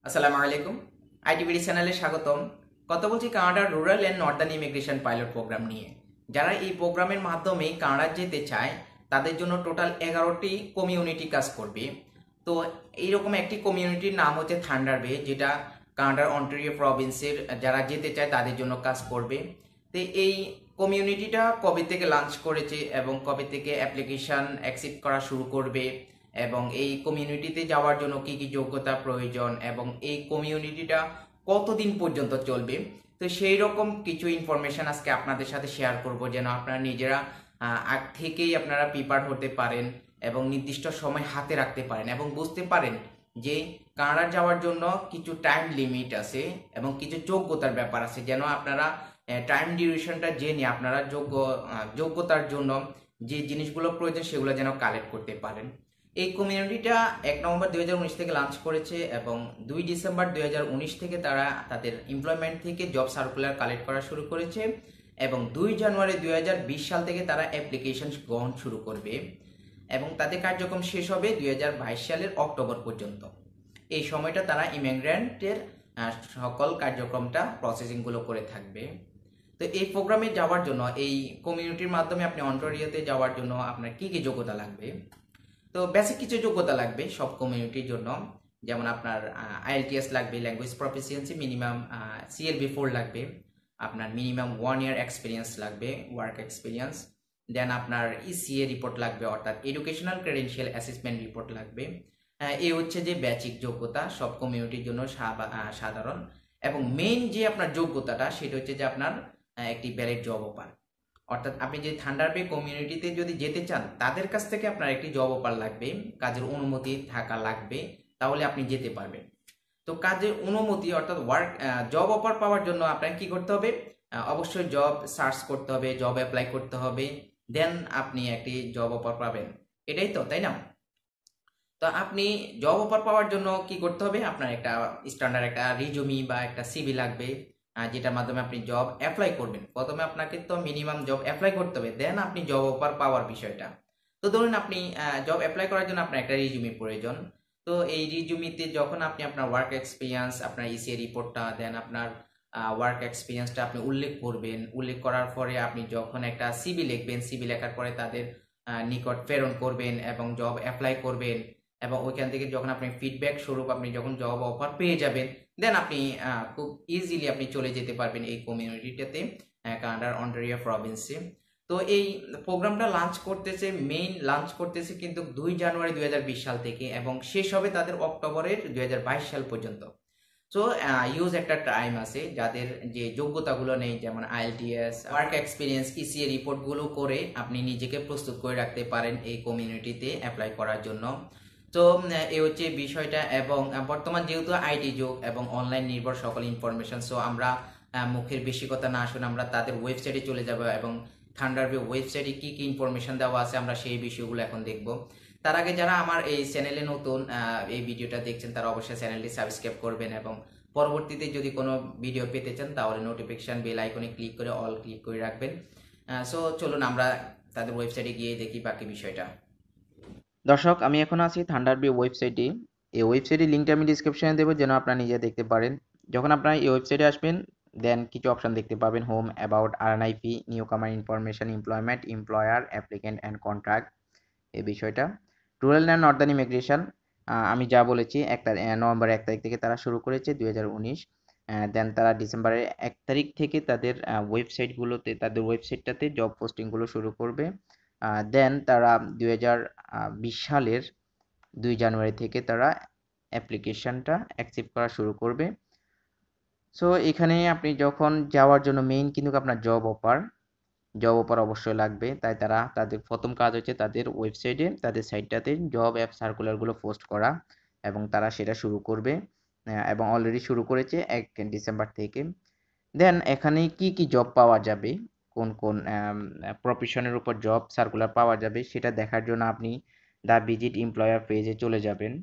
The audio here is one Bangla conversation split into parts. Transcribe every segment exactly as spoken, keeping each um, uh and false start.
আসসালামু আলাইকুম। আইটিবিডি চ্যানেলে স্বাগতম। কথা বলছি কানাডার rural and northern immigration pilot programme নিয়ে। যারা এই প্রোগ্রামের মাধ্যমে কানাডা যেতে চায় তাদের জন্য টোটাল এগারোটি কমিউনিটি কাজ করবে। তো এইরকম একটি কমিউনিটির নাম হচ্ছে থান্ডার বে, যেটা কানাডার অন্টারিও প্রভিন্সের যারা যেতে চায় তাদের জন্য কাজ করবে। তো এই কমিউনিটিটা কবে থেকে লঞ্চ করেছে এবং কবে থেকে অ্যাপ্লিকেশন অ্যাকসেপ্ট করা শুরু করবে এবং এই কমিউনিটিতে যাওয়ার জন্য কি কি যোগ্যতা প্রয়োজন এবং এই কমিউনিটিটা কতদিন পর্যন্ত চলবে, তো সেই রকম কিছু ইনফরমেশন আজকে আপনাদের সাথে শেয়ার করব, যেন আপনারা নিজেরা আহ, আগ থেকেই আপনারা প্রিপার হতে পারেন এবং নির্দিষ্ট সময় হাতে রাখতে পারেন এবং বুঝতে পারেন যে কানাডা যাওয়ার জন্য কিছু টাইম লিমিট আছে এবং কিছু যোগ্যতার ব্যাপার আছে, যেন আপনারা টাইম ডিউরেশনটা জেনে আপনারা যোগ্য আহ, যোগ্যতার জন্য যে জিনিসগুলো প্রয়োজন সেগুলো যেন কালেক্ট করতে পারেন। এই কমিউনিটিটা এক নভেম্বর দুই হাজার উনিশ থেকে লঞ্চ করেছে এবং দুই ডিসেম্বর দুই হাজার উনিশ থেকে তারা তাদের এমপ্লয়মেন্ট থেকে জব সার্কুলার কালেক্ট করা শুরু করেছে এবং দুই জানুয়ারি দুই হাজার বিশ সাল থেকে তারা অ্যাপ্লিকেশন গ্রহণ শুরু করবে এবং তাদের কার্যক্রম শেষ হবে দুই হাজার বাইশ সালের অক্টোবর পর্যন্ত। এই সময়টা তারা ইমিগ্রেন্টের সকল কার্যক্রমটা প্রসেসিংগুলো করে থাকবে। তো এই প্রোগ্রামে যাওয়ার জন্য, এই কমিউনিটির মাধ্যমে আপনি অন্টারিওতে যাওয়ার জন্য আপনার কি কি যোগ্যতা লাগবে? তো বেসিক কিছু যোগ্যতা লাগবে সব কমিউনিটির জন্য, যেমন আপনার আইএলটিএস লাগবে, language proficiency minimum CLB four লাগবে, আপনার মিনিমাম ওয়ান ইয়ার এক্সপিরিয়েন্স লাগবে, ওয়ার্ক এক্সপিরিয়েন্স। দেন আপনার ইসিএ রিপোর্ট লাগবে, অর্থাৎ এডুকেশনাল ক্রেডেনশিয়াল অ্যাসেসমেন্ট রিপোর্ট লাগবে। এই হচ্ছে যে বেসিক যোগ্যতা, সব কমিউনিটির জন্য সাধারণ। এবং মেইন যে আপনার যোগ্যতাটা সেটা হচ্ছে যে আপনার একটি ভ্যালিড জব অফার, অর্থাৎ আপনি যে থান্ডার বে কমিউনিটিতে যদি যেতে চান তাদের কাছ থেকে আপনার একটি জব অফার লাগবে, কাজের অনুমতি থাকা লাগবে, তাহলে আপনি যেতে পারবেন। তো কাজের অনুমতি অর্থাৎ ওয়ার্ক জব অফার পাওয়ার জন্য আপনাকে কি করতে হবে? অবশ্যই জব সার্চ করতে হবে, জব অ্যাপ্লাই করতে হবে, দেন আপনি একটি জব অফার পাবেন। এটাই তো, তাই না? তো আপনি জব অফার পাওয়ার জন্য কি করতে হবে? আপনার একটা স্ট্যান্ডার্ড একটা রিজুমি বা একটা সিভি লাগবে, যেটার মাধ্যমে আপনি জব অ্যাপ্লাই করবেন। প্রথমে আপনাকে তো মিনিমাম জব অ্যাপ্লাই করতে হবে, দেন আপনি জব অফার পাওয়ার বিষয়টা। তো ধরুন আপনি জব অ্যাপ্লাই করার জন্য আপনার একটা রিজুমি প্রয়োজন। তো এই রিজুমিতে যখন আপনি আপনার ওয়ার্ক এক্সপিরিয়েন্স, আপনার ইসিএ রিপোর্টটা, দেন আপনার ওয়ার্ক এক্সপিরিয়েন্সটা আপনি উল্লেখ করবেন। উল্লেখ করার পরে আপনি যখন একটা সিভি লিখবেন, সিভি লেখার পরে তাদের নিকট প্রেরণ করবেন এবং জব অ্যাপ্লাই করবেন এবং ওইখান থেকে যখন আপনি ফিডব্যাক স্বরূপ আপনি যখন জব অফার পেয়ে যাবেন, দেন আপনি খুব ইজিলি আপনি চলে যেতে পারবেন এই কমিউনিটিটাতে, কানাডার অন্টারিও প্রভিন্সে। তো এই প্রোগ্রামটা লঞ্চ করতেছে, মেইন লঞ্চ করতেছে কিন্তু দুই জানুয়ারি দুই হাজার বিশ সাল থেকে এবং শেষ হবে তাদের অক্টোবরের দুই হাজার বাইশ সাল পর্যন্ত। সো ইউজ একটা টাইম আছে, যাদের যে যোগ্যতাগুলো নেই, যেমন আইএলটিএস, ওয়ার্ক এক্সপিরিয়েন্স, ইসিএ রিপোর্টগুলো করে আপনি নিজেকে প্রস্তুত করে রাখতে পারেন এই কমিউনিটিতে অ্যাপ্লাই করার জন্য। তো এ হচ্ছে বিষয়টা। এবং বর্তমান যেহেতু আইটি যুগ এবং অনলাইন নির্ভর সকল ইনফরমেশন, সো আমরা মুখের বেশি কথা না শুনে আমরা তাদের ওয়েবসাইটে চলে যাব এবং থান্ডারবে ওয়েবসাইটে কি কি ইনফরমেশন দেওয়া আছে আমরা সেই বিষয়গুলো এখন দেখব। তার আগে যারা আমার এই চ্যানেলে নতুন এই ভিডিওটা দেখছেন তারা অবশ্যই চ্যানেলটি সাবস্ক্রাইব করবেন এবং পরবর্তীতে যদি কোনো ভিডিও পেতে চান তাহলে নোটিফিকেশন বেল আইকনে ক্লিক করে অল ক্লিক করে রাখবেন। সো চলুন আমরা তাদের ওয়েবসাইটে গিয়ে দেখি বাকি বিষয়টা। দর্শক, আমি এখন আছি থান্ডারবে ওয়েবসাইটে। এই ওয়েবসাইটের লিঙ্কটা আমি ডিসক্রিপশনে দেবো, যেন আপনারা নিজে দেখতে পারেন। যখন আপনারা এই ওয়েবসাইটে আসবেন, দেন কিছু অপশন দেখতে পাবেন: home, about, RNIP, newcomer information, employment, employer, applicant and contract. এই বিষয়টা রুরাল অ্যান্ড নর্দার্ন ইমিগ্রেশন, আমি যা বলেছি এক তারিখ নভেম্বর এক তারিখ থেকে তারা শুরু করেছে দুই হাজার উনিশ। দেন তারা ডিসেম্বরের এক তারিখ থেকে তাদের ওয়েবসাইটগুলোতে তাদের ওয়েবসাইটটাতে জব পোস্টিংগুলো শুরু করবে। দেন তারা দুই হাজার বিশ সালের দুই জানুয়ারি থেকে তারা অ্যাপ্লিকেশনটা অ্যাকসেপ্ট করা শুরু করবে। সো এখানে আপনি যখন যাওয়ার জন্য মেইন কিন্তু আপনার জব অফার জব অফার অবশ্যই লাগবে। তাই তারা তাদের প্রথম কাজ হচ্ছে তাদের ওয়েবসাইটে, তাদের সাইটটাতে জব অ্যাপ সার্কুলারগুলো পোস্ট করা এবং তারা সেটা শুরু করবে এবং অলরেডি শুরু করেছে এক ডিসেম্বর থেকে। দেন এখানে কি কি জব পাওয়া যাবে, কোন কোন প্রফেশনের উপর জব সার্কুলার পাওয়া যাবে সেটা দেখার জন্য আপনি দ্য ভিজিট এমপ্লয়ার পেজে চলে যাবেন।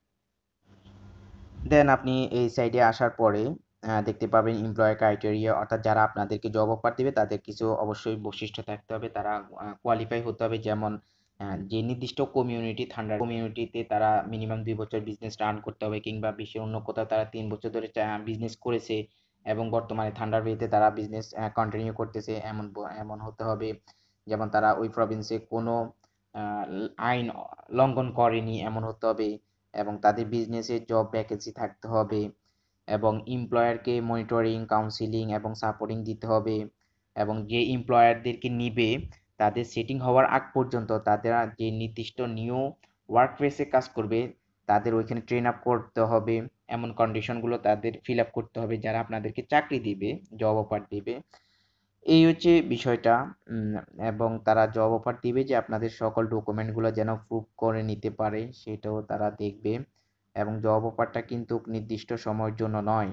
দেন আপনি এই সাইডে আসার পরে দেখতে পাবেন এমপ্লয়ার ক্রাইটেরিয়া, অর্থাৎ যারা আপনাদেরকে জব অফার দিবে তাদের কিছু অবশ্যই বৈশিষ্ট্য থাকতে হবে, তারা কোয়ালিফাই হতে হবে। যেমন আহ, যে নির্দিষ্ট কমিউনিটি থান্ডার কমিউনিটিতে তারা মিনিমাম দুই বছর বিজনেস রান করতে হবে, কিংবা বিশ্বের অন্য কোথাও তারা তিন বছর ধরে বিজনেস করেছে এবং বর্তমানে থান্ডার বেতে তারা বিজনেস কন্টিনিউ করতেছে, এমন ব- এমন হতে হবে যেমন তারা ওই প্রভিন্সে কোনো আহ, আইন লঙ্ঘন করেনি এমন হতে হবে, এবং তাদের বিজনেসে জব ভ্যাকেন্সি থাকতে হবে, এবং এমপ্লয়ারকে মনিটরিং, কাউন্সিলিং এবং সাপোর্টিং দিতে হবে, এবং যে এমপ্লয়ারদেরকে নিবে তাদের সেটিং হওয়ার আগ পর্যন্ত তাদের যে নির্দিষ্ট নিউ ওয়ার্ক প্লেসে কাজ করবে তাদের ওইখানে ট্রেন আপ করতে হবে, এমন কন্ডিশনগুলো তাদের ফিল আপ করতে হবে যারা আপনাদেরকে চাকরি দিবে, জব অফার দিবে। এই হচ্ছে বিষয়টা। উম, এবং তারা জব অফার দিবে যে আপনাদের সকল ডকুমেন্টগুলো যেন প্রুভ করে নিতে পারে সেটাও তারা দেখবে, এবং জব অফারটা কিন্তু নির্দিষ্ট সময়ের জন্য নয়।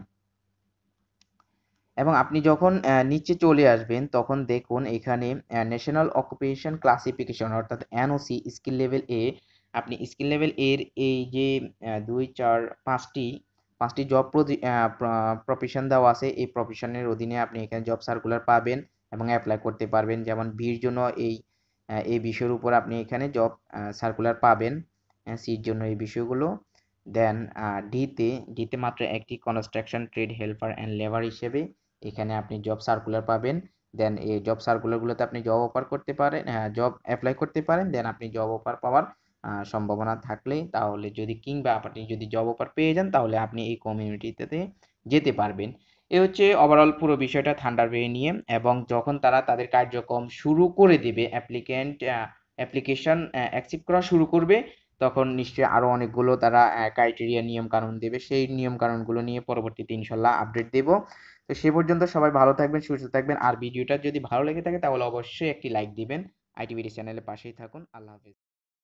এবং আপনি যখন আহ, নিচে চলে আসবেন তখন দেখুন এখানে ন্যাশনাল অকুপেশন ক্লাসিফিকেশন অর্থাৎ এনওসি স্কিল লেভেল এ, আপনি স্কিল লেভেল এর এই যে আহ, দুই চার পাঁচটি পাঁচটি জব প্রফেশন দেওয়া আছে, এই প্রফেশনের অধীনে আপনি এখানে জব সার্কুলার পাবেন এবং অ্যাপ্লাই করতে পারবেন। যেমন বির জন্য এই আহ, এই বিষয়ের উপর আপনি এখানে জব সার্কুলার পাবেন, সির জন্য এই বিষয়গুলো। দেন ডিতে ডিতে মাত্র একটি construction trade helper and labour হিসেবে এখানে আপনি জব সার্কুলার পাবেন। দেন এই জব সার্কুলারগুলোতে আপনি জব অফার করতে পারেন, জব অ্যাপ্লাই করতে পারেন। দেন আপনি জব অফার পাওয়ার আহ, সম্ভাবনা থাকলেই তাহলে যদি কিংবা আপনি যদি জব অফার পেয়ে যান তাহলে আপনি এই কমিউনিটিতে যেতে পারবেন। এ হচ্ছে ওভারঅল পুরো বিষয়টা থান্ডারবে নিয়ে। এবং যখন তারা তাদের কার্যক্রম শুরু করে দেবে, অ্যাপ্লিকেন্ট অ্যাপ্লিকেশন অ্যাকসেপ্ট করা শুরু করবে, তখন নিশ্চয়ই আরো অনেকগুলো তারা ক্রাইটেরিয়া নিয়ম কানুন দেবে, সেই নিয়ম কানুনগুলো নিয়ে পরবর্তীতে ইনশাল্লাহ আপডেট দেব। তো সে পর্যন্ত সবাই ভালো থাকবেন, সুস্থ থাকবেন, আর ভিডিওটা যদি ভালো লেগে থাকে তাহলে অবশ্যই একটি লাইক দিবেন। আইটিভিডি চ্যানেলের পাশেই থাকুন। আল্লাহ হাফেজ।